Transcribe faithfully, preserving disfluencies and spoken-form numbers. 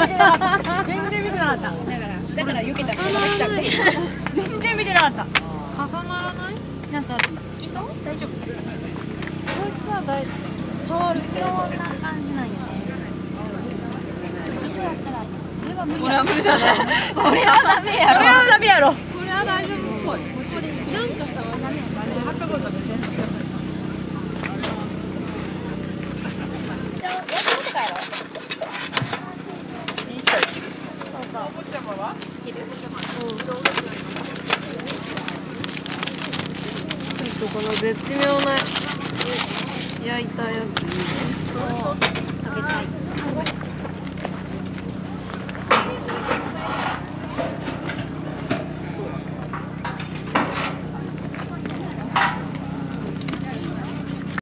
全然見てなかった。だからだから避けたらまた来たみたいな。 全然見てなかった。 重ならない？ なんかつきそう？大丈夫？こいつは大丈夫。触るけど。 こんな感じなんやね。水やったらそれは無理。 これは無理だね。 それはダメやろ。 それはダメやろ。 これは大丈夫っぽい。 これなんかさダメやったね。 八角とか全然。 じゃあやってみて帰ろう。 ちょっとこの絶妙な焼いたやついいね。 そう。